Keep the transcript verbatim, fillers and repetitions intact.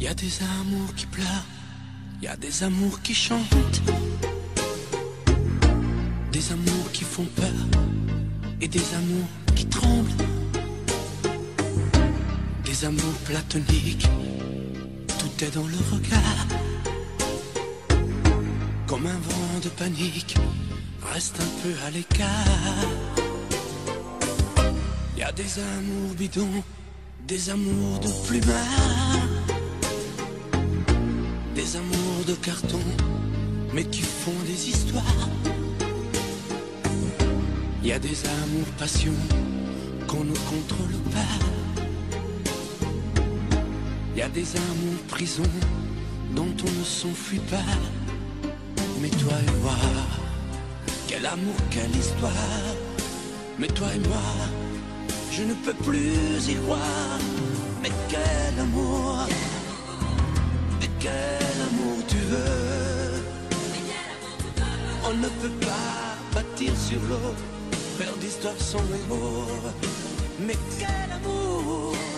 Y a des amours qui pleurent, y a des amours qui chantent, des amours qui font peur et des amours qui tremblent, des amours platoniques, tout est dans le regard. Comme un vent de panique, reste un peu à l'écart. Y a des amours bidons, des amours de plumard, des amours de carton, mais qui font des histoires. Y a des amours passion qu'on ne contrôle pas. Y a des amours prison dont on ne s'enfuit pas. Mais toi et moi, quel amour, quelle histoire. Mais toi et moi, je ne peux plus y croire. Mais quel amour, mais quel amour tu veux. On ne peut pas bâtir sur l'eau, faire d'histoire sans héros. Mais quel amour.